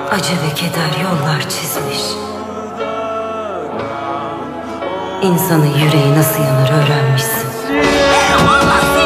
Acı ve keder yollar çizmiş. İnsanın yüreği nasıl yanar öğrenmişsin.